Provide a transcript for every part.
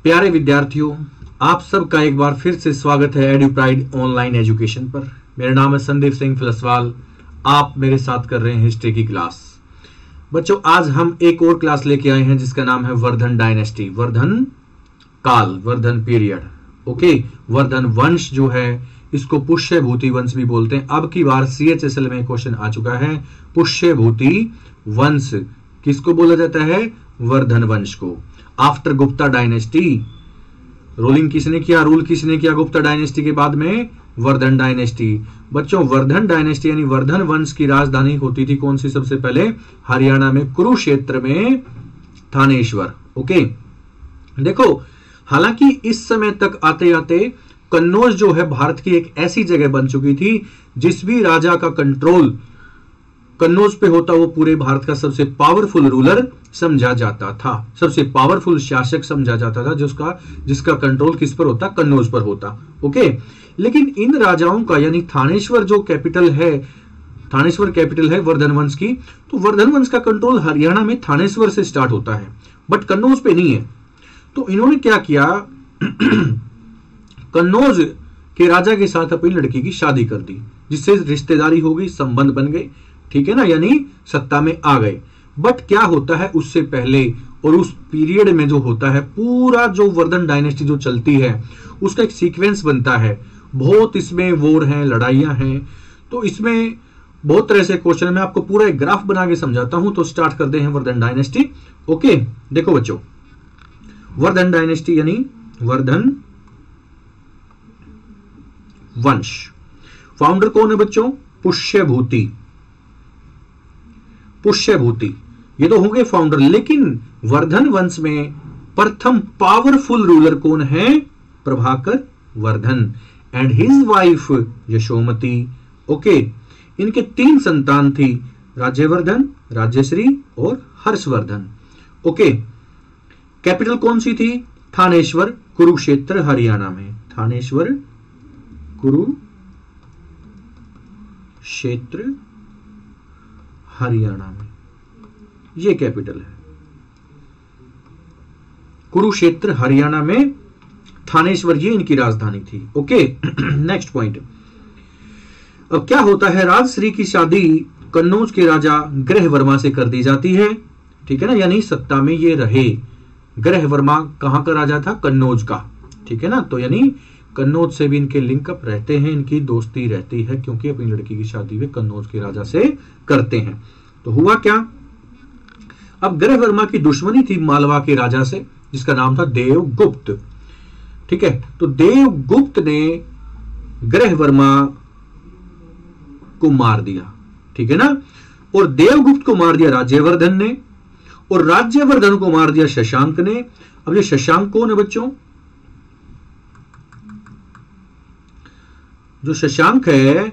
प्यारे विद्यार्थियों, आप सबका एक बार फिर से स्वागत है एडुप्राइड ऑनलाइन एजुकेशन पर। मेरा नाम है संदीप सिंह फिलसवाल। आप मेरे साथ कर रहे हैं हिस्ट्री की क्लास। बच्चों, आज हम एक और क्लास लेके आए हैं जिसका नाम है वर्धन डायनेस्टी, वर्धन काल, वर्धन पीरियड। ओके, वर्धन वंश जो है इसको पुष्यभूति वंश भी बोलते हैं। अब की बार CHSL में क्वेश्चन आ चुका है, पुष्यभूति वंश किसको बोला जाता है? वर्धन वंश को। आफ्टर गुप्ता डायनेस्टी, रूलिंग किसने किया, रूल किसने किया गुप्ता डायनेस्टी के बाद में? वर्धन डायनेस्टी। बच्चों, वर्धन डायनेस्टी यानी वर्धन वंश की राजधानी होती थी कौन सी? सबसे पहले हरियाणा में कुरुक्षेत्र में थानेश्वर। ओके, देखो, हालांकि इस समय तक आते आते कन्नौज जो है भारत की एक ऐसी जगह बन चुकी थी जिस भी राजा का कंट्रोल कन्नौज पे होता वो पूरे भारत का सबसे पावरफुल रूलर समझा जाता था, सबसे पावरफुल शासक समझा जाता था, जिसका कंट्रोल किस पर होता? कन्नौज पर होता। ओके, लेकिन इन राजाओं का यानी थानेश्वर जो कैपिटल है, थानेश्वर कैपिटल है वर्धन वंश की, तो वर्धन वंश का कंट्रोल हरियाणा में थानेश्वर से स्टार्ट होता है, बट कन्नौज पे नहीं है। तो इन्होंने क्या किया, कन्नौज के राजा के साथ अपनी लड़की की शादी कर दी, जिससे रिश्तेदारी हो गई, संबंध बन गए, ठीक है ना, यानी सत्ता में आ गए। बट क्या होता है उससे पहले और उस पीरियड में जो होता है, पूरा जो वर्धन डायनेस्टी जो चलती है उसका एक सीक्वेंस बनता है। बहुत इसमें वॉर हैं, लड़ाइयां हैं, तो इसमें बहुत तरह से क्वेश्चन मैं आपको पूरा एक ग्राफ बना के समझाता हूं। तो स्टार्ट करते हैं वर्धन डायनेस्टी। ओके, देखो बच्चों, वर्धन डायनेस्टी यानी वर्धन वंश, फाउंडर कौन है बच्चों? पुष्यभूति। पुष्यभूति ये तो होंगे फाउंडर, लेकिन वर्धन वंश में प्रथम पावरफुल रूलर कौन है? Prabhakar Vardhan and his wife Yashomati. Okay, इनके 3 संतान थी, राज्यवर्धन, राज्यश्री और हर्षवर्धन। ओके, कैपिटल कौन सी थी? थानेश्वर, कुरुक्षेत्र हरियाणा में। थानेश्वर, कुरुक्षेत्र हरियाणा में, ये कैपिटल है। कुरुक्षेत्र हरियाणा में, थानेश्वर ये इनकी राजधानी थी। Okay, next point. अब क्या होता है, राजश्री की शादी कन्नौज के राजा ग्रहवर्मा से कर दी जाती है, ठीक है ना, यानी सत्ता में ये रहे। ग्रहवर्मा कहां का राजा था? कन्नौज का, ठीक है ना। तो यानी कन्नौज से भी इनके लिंकअप रहते हैं, इनकी दोस्ती रहती है, क्योंकि अपनी लड़की की शादी वे कन्नौज के राजा से करते हैं। तो हुआ क्या, अब ग्रहवर्मा की दुश्मनी थी मालवा के राजा से, जिसका नाम था देवगुप्त, ठीक है। तो देवगुप्त ने ग्रहवर्मा को मार दिया, ठीक है ना, और देवगुप्त को मार दिया राज्यवर्धन ने, और राज्यवर्धन को मार दिया शशांक ने। अब ये शशांक कौन है बच्चों? जो शशांक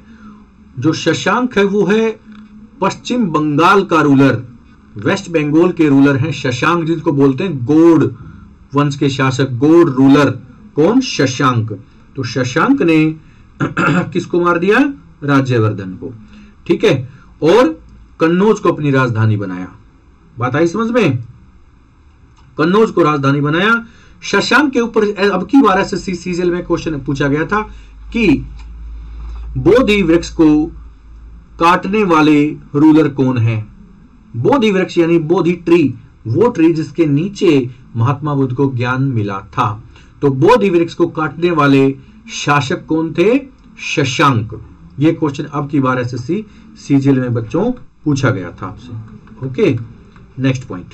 है वो है पश्चिम बंगाल का रूलर, वेस्ट बंगाल के रूलर हैं शशांक, जिनको बोलते हैं गौड़ वंश के शासक, गौड़ रूलर। कौन? शशांक। तो शशांक ने किसको मार दिया? राज्यवर्धन को, ठीक है, और कन्नौज को अपनी राजधानी बनाया। बात आई समझ में? कन्नौज को राजधानी बनाया। शशांक के ऊपर अब की बार SSC CGL में क्वेश्चन पूछा गया था कि बोधि वृक्ष को काटने वाले रूलर कौन है? बोधि वृक्ष यानी बोधि ट्री, वो ट्री जिसके नीचे महात्मा बुद्ध को ज्ञान मिला था। तो बोधि वृक्ष को काटने वाले शासक कौन थे? शशांक। ये क्वेश्चन अब की बार SSC CGL में बच्चों पूछा गया था आपसे। Okay, next point.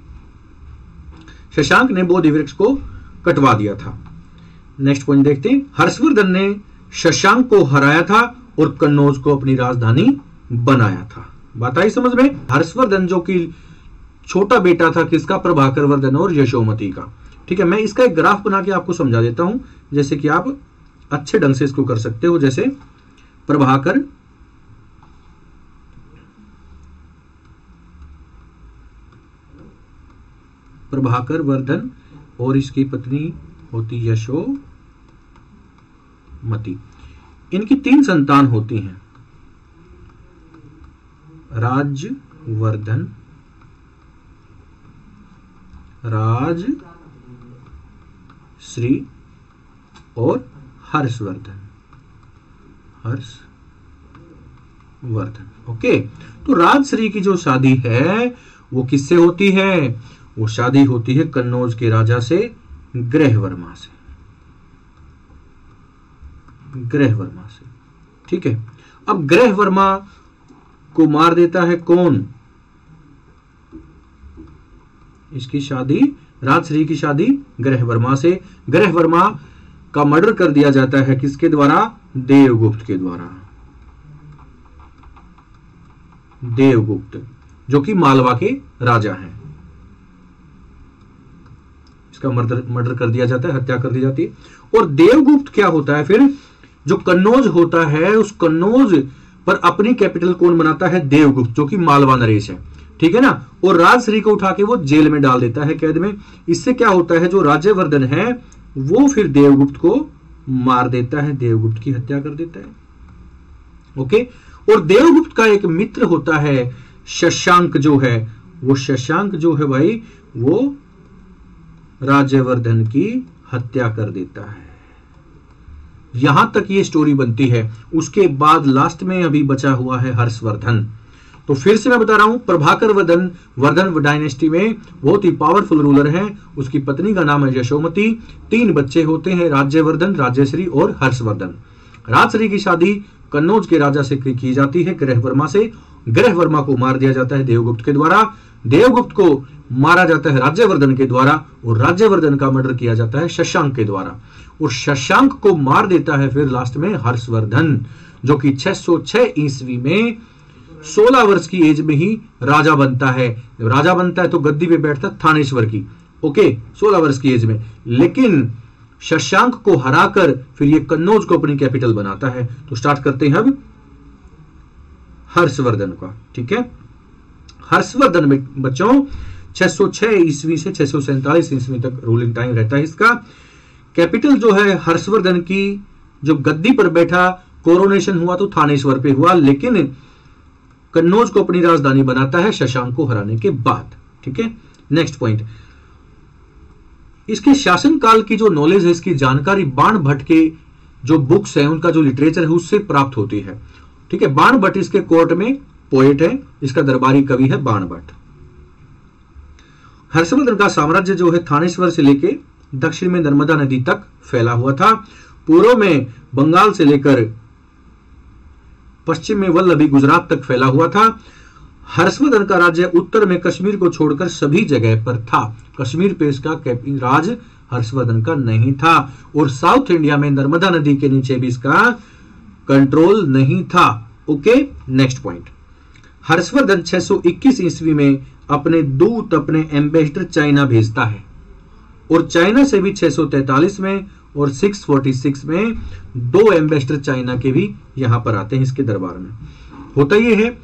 शशांक ने बोधि वृक्ष को कटवा दिया था। नेक्स्ट पॉइंट देखते हैं। हर्षवर्धन ने शशांक को हराया था और कन्नौज को अपनी राजधानी बनाया था। बात आई समझ में? हर्षवर्धन जो कि छोटा बेटा था किसका? प्रभाकर वर्धन और यशोमती का, ठीक है। मैं इसका एक ग्राफ बना के आपको समझा देता हूं, जैसे कि आप अच्छे ढंग से इसको कर सकते हो। जैसे प्रभाकर वर्धन और इसकी पत्नी होती यशोमती। इनकी 3 संतान होती हैं, राजवर्धन, राजश्री और हर्षवर्धन। ओके, तो राजश्री की जो शादी है वो किससे होती है? वो शादी होती है कन्नौज के राजा से, ग्रहवर्मा से। ठीक है, अब ग्रहवर्मा को मार देता है कौन? इसकी शादी, राजश्री की शादी ग्रहवर्मा से। ग्रहवर्मा का मर्डर कर दिया जाता है किसके द्वारा? देवगुप्त के द्वारा। देवगुप्त जो कि मालवा के राजा हैं, इसका मर्डर कर दिया जाता है, हत्या कर दी जाती है। और देवगुप्त क्या होता है फिर? जो कन्नौज होता है, उस कन्नौज पर अपनी कैपिटल कौन बनाता है? देवगुप्त, जो कि मालवा नरेश है। ठीक है ना। और राजश्री को उठा के वो जेल में डाल देता है, कैद में। इससे क्या होता है? जो राज्यवर्धन है वो फिर देवगुप्त को मार देता है, देवगुप्त की हत्या कर देता है। ओके, और देवगुप्त का एक मित्र होता है शशांक, जो है वो शशांक जो है भाई, वो राज्यवर्धन की हत्या कर देता है। यहां तक ये स्टोरी बनती है। उसके बाद लास्ट में अभी बचा हुआ है हर्षवर्धन। तो फिर से मैं बता रहा हूं, प्रभाकर वर्धन डायनेस्टी में बहुत ही पावरफुल रूलर हैं। उसकी पत्नी का नाम है यशोमती। 3 बच्चे होते हैं, राज्यवर्धन, राजश्री और हर्षवर्धन। राजश्री की शादी कन्नौज के राजा से की जाती है, ग्रहवर्मा से। ग्रहवर्मा को मार दिया जाता है देवगुप्त के द्वारा। देवगुप्त को मारा जाता है राज्यवर्धन के द्वारा, और राज्यवर्धन का मर्डर किया जाता है शशांक के द्वारा। और शशांक को मार देता है फिर लास्ट में हर्षवर्धन, जो कि 606 ईस्वी में 16 वर्ष की एज में ही राजा बनता है। राजा बनता है तो गद्दी पे बैठता थानेश्वर की। ओके, 16 वर्ष की एज में। लेकिन शशांक को हराकर फिर ये कन्नौज को अपनी कैपिटल बनाता है। तो स्टार्ट करते हैं अब हर्षवर्धन का। ठीक है, हर्षवर्धन में बच्चों 606 ईस्वी से 647 ईस्वी तक रूलिंग टाइम रहता है इसका। कैपिटल जो है हर्षवर्धन की, जो गद्दी पर बैठा, कोरोनेशन हुआ तो थानेश्वर पे हुआ, लेकिन कन्नौज को अपनी राजधानी बनाता है शशांक को हराने के बाद। ठीक है, नेक्स्ट पॉइंट, इसके शासनकाल की जो नॉलेज है, इसकी जानकारी बाण भट्ट के जो बुक्स हैं, उनका जो लिटरेचर है उससे प्राप्त होती है। ठीक है, बाण भट्ट इसके कोर्ट में पोएट है, इसका दरबारी कवि है बाण भट्ट। हर्षवर्धन का साम्राज्य जो है थानेश्वर से लेके दक्षिण में नर्मदा नदी तक फैला हुआ था। पूर्व में बंगाल से लेकर पश्चिम में वल्लभी गुजरात तक फैला हुआ था। हर्षवर्धन का राज्य उत्तर में कश्मीर को छोड़कर सभी जगह पर था। कश्मीर पे इसका राज हर्षवर्धन का नहीं था। और साउथ इंडिया में नर्मदा नदी के नीचे भी इसका कंट्रोल नहीं था। ओके, नेक्स्ट पॉइंट, हर्षवर्धन 621 ईस्वी में अपने दूत, अपने एम्बेसडर चाइना भेजता है। और चाइना से भी 643 में और 646 में 2 एम्बेसडर चाइना के भी यहां पर आते हैं इसके दरबार में। होता यह है,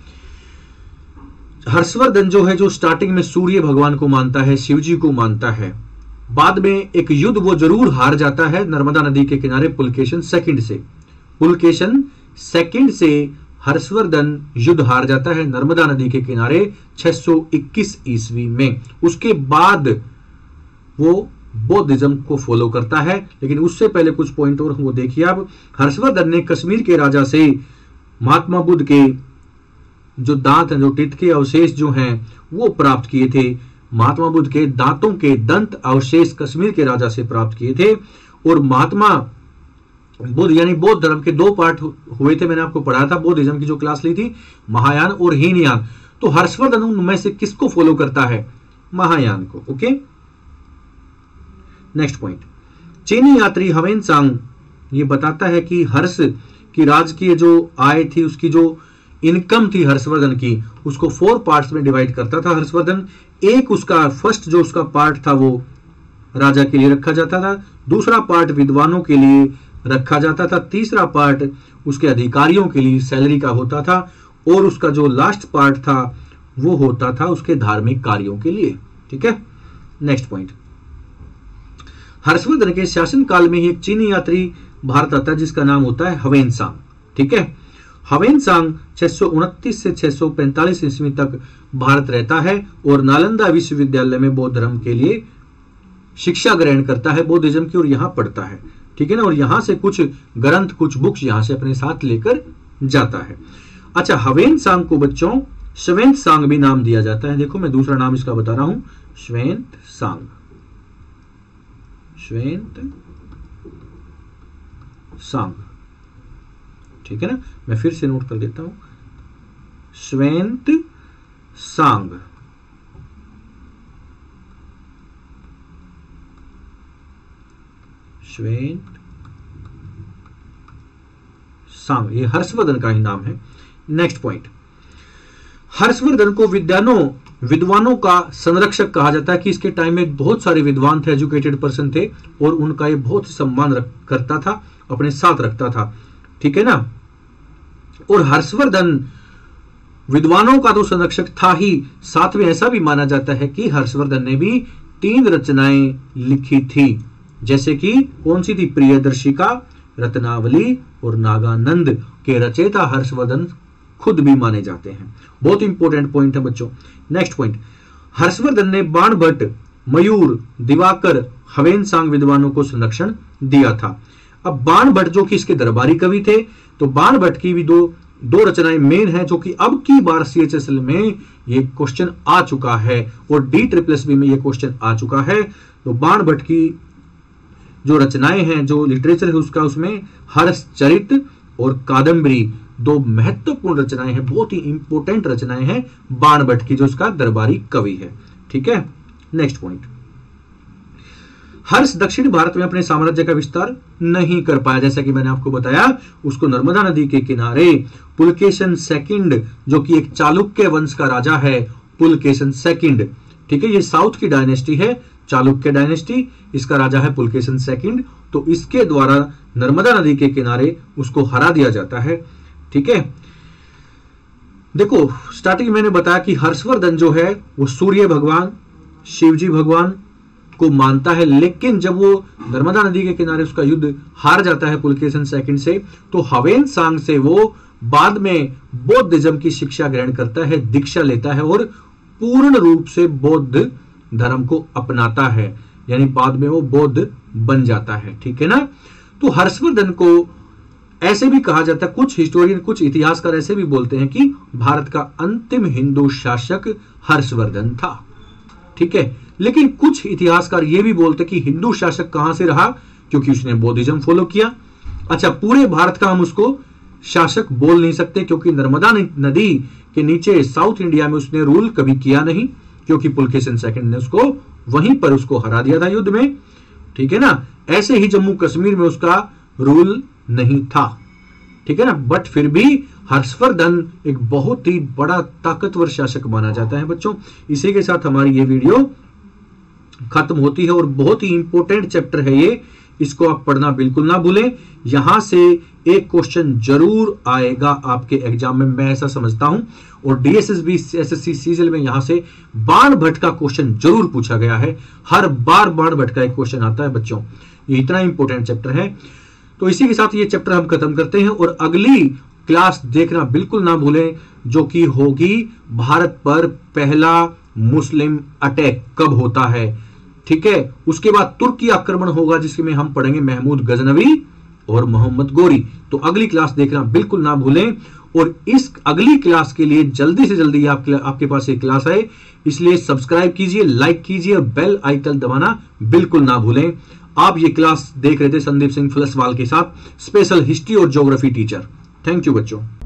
हर्षवर्धन जो है, जो स्टार्टिंग में सूर्य भगवान को मानता है, शिव जी को मानता है। बाद में एक युद्ध वो जरूर हार जाता है नर्मदा नदी के किनारे पुलकेशन सेकंड से। पुलकेशन सेकंड से हर्षवर्धन युद्ध हार जाता है नर्मदा नदी के किनारे 621 ईस्वी में। उसके बाद वो बौद्धिज्म को फॉलो करता है। लेकिन उससे पहले कुछ पॉइंट और वो देखिए आप। हर्षवर्धन ने कश्मीर के राजा से महात्मा बुद्ध के जो दांत हैं, जो टीथ के अवशेष जो हैं, वो प्राप्त किए थे। महात्मा बुद्ध के दांतों के दंत अवशेष कश्मीर के राजा से प्राप्त किए थे। और महात्मा बुद्ध यानी बौद्ध धर्म के 2 पार्ट हुए थे, मैंने आपको पढ़ाया था बौद्धिज्म की जो क्लास ली थी, महायान और हीनयान। तो हर्षवर्धन उनमें से किसको फॉलो करता है? महायान को। ओके, नेक्स्ट पॉइंट, चीनी यात्री ह्वेनसांग ये बताता है कि हर्ष की राजकीय जो आय थी, उसकी जो इनकम थी हर्षवर्धन की, उसको 4 पार्ट्स में डिवाइड करता था हर्षवर्धन। एक उसका फर्स्ट जो उसका पार्ट था वो राजा के लिए रखा जाता था, दूसरा पार्ट विद्वानों के लिए रखा जाता था, तीसरा पार्ट उसके अधिकारियों के लिए सैलरी का होता था, और उसका जो लास्ट पार्ट था वो होता था उसके धार्मिक कार्यों के लिए। ठीक है, नेक्स्ट पॉइंट, हर्षवर्धन के शासनकाल में ही एक चीनी यात्री भारत आता है जिसका नाम होता है ह्वेनसांग। ठीक है, ह्वेनसांग 629 से 645 ईस्वी तक भारत रहता है और नालंदा विश्वविद्यालय में बौद्ध धर्म के लिए शिक्षा ग्रहण करता है बौद्धिज्म की और यहाँ पढ़ता है, ठीक है ना, और यहाँ से कुछ ग्रंथ, कुछ बुक्स यहाँ से अपने साथ लेकर जाता है। अच्छा, हवेन सांग को बच्चों श्वेंत सांग भी नाम दिया जाता है। देखो मैं दूसरा नाम इसका बता रहा हूं, श्वेंत सांग, श्वेंत सांग, ठीक है ना। मैं फिर से नोट कर देता हूं, श्वेंत सांग, श्वेंत सांग, ये हर्षवर्धन का ही नाम है। नेक्स्ट पॉइंट, हर्षवर्धन को विद्वानों का संरक्षक कहा जाता है कि इसके टाइम में बहुत सारे विद्वान थे, एजुकेटेड पर्सन थे, और उनका ये बहुत सम्मान करता था, अपने साथ रखता था, ठीक है ना। और हर्षवर्धन विद्वानों का तो संरक्षक था ही, साथ में ऐसा भी माना जाता है कि हर्षवर्धन ने भी 3 रचनाएं लिखी थी, जैसे कि कौन सी थी, प्रियदर्शिका, रत्नावली और नागानंद के रचयिता हर्षवर्धन खुद भी माने जाते हैं। बहुत इंपॉर्टेंट पॉइंट है बच्चों। नेक्स्ट पॉइंट, हर्षवर्धन ने बाणभट्ट, मयूर, दिवाकर, हवेन सांग विद्वानों को संरक्षण दिया था। अब बाणभट्ट जो कि इसके दरबारी कवि थे, तो बाणभट्ट की भी दो रचनाएं मेन है, जो कि अब की बार CHSL में ये क्वेश्चन आ चुका है और DSSB में ये क्वेश्चन आ चुका है। तो बाणभट्ट की जो रचनाएं हैं, जो लिटरेचर है उसका, उसमें हर्षचरित और कादम्बरी 2 महत्वपूर्ण रचनाएं हैं, बहुत ही इंपॉर्टेंट रचनाएं हैं बाणभट्ट की, जो उसका दरबारी कवि है, ठीक है। नेक्स्ट पॉइंट, हर्ष दक्षिण भारत में अपने साम्राज्य का विस्तार नहीं कर पाया, जैसा कि मैंने आपको बताया, उसको नर्मदा नदी के किनारे पुलकेशन सेकंड, जो कि एक चालुक्य वंश का राजा है, पुलकेशन सेकंड, ठीक है, ये साउथ की डायनेस्टी है, चालुक्य डायनेस्टी, इसका राजा है पुलकेशन सेकंड, तो इसके द्वारा नर्मदा नदी के किनारे उसको हरा दिया जाता है, ठीक है। देखो स्टार्टिंग मैंने बताया कि हर्षवर्धन जो है वो सूर्य भगवान, शिवजी भगवान को मानता है, लेकिन जब वो नर्मदा नदी के किनारे उसका युद्ध हार जाता है पुलकेशन सेकंड से, तो हवेन सांग से वो बाद में बौद्धिज्म की शिक्षा ग्रहण करता है, दीक्षा लेता है और पूर्ण रूप से बौद्ध धर्म को अपनाता है, यानी बाद में वो बौद्ध बन जाता है, ठीक है ना। तो हर्षवर्धन को ऐसे भी कहा जाता है, कुछ हिस्टोरियन, कुछ इतिहासकार ऐसे भी बोलते हैं कि भारत का अंतिम हिंदू शासक हर्षवर्धन था, ठीक है। लेकिन कुछ इतिहासकार ये भी बोलते कि हिंदू शासक कहां से रहा, क्योंकि उसने बौद्धिज्म फॉलो किया। अच्छा, पूरे भारत का हम उसको शासक बोल नहीं सकते, क्योंकि नर्मदा नदी के नीचे साउथ इंडिया में उसने रूल कभी किया नहीं, क्योंकि पुलकेशन सेकंड ने उसको वहीं पर उसको हरा दिया था युद्ध में, ठीक है ना। ऐसे ही जम्मू कश्मीर में उसका रूल नहीं था, ठीक है ना। बट फिर भी हर्षवर्धन एक बहुत ही बड़ा ताकतवर शासक माना जाता है बच्चों। इसी के साथ हमारी ये वीडियो खत्म होती है और बहुत ही इंपॉर्टेंट चैप्टर है ये, इसको आप पढ़ना बिल्कुल ना भूलें। यहां से एक क्वेश्चन जरूर आएगा आपके एग्जाम में, मैं ऐसा समझता हूं, और DSSB SSC CGL में यहां से बाणभट्ट का क्वेश्चन जरूर पूछा गया है, हर बार बाणभट्ट का एक क्वेश्चन आता है बच्चों, ये इतना इंपॉर्टेंट चैप्टर है। तो इसी के साथ ये चैप्टर हम खत्म करते हैं और अगली क्लास देखना बिल्कुल ना भूलें, जो कि होगी भारत पर पहला मुस्लिम अटैक कब होता है, ठीक है। उसके बाद तुर्की आक्रमण होगा, जिसमें हम पढ़ेंगे महमूद गजनवी और मोहम्मद गोरी। तो अगली क्लास देखना बिल्कुल ना भूलें, और इस अगली क्लास के लिए जल्दी से जल्दी आपके पास एक क्लास है, इसलिए सब्सक्राइब कीजिए, लाइक कीजिए और बेल आइकन दबाना बिल्कुल ना भूलें। आप ये क्लास देख रहे थे संदीप सिंह फिलसवाल के साथ, स्पेशल हिस्ट्री और ज्योग्राफी टीचर। थैंक यू बच्चों।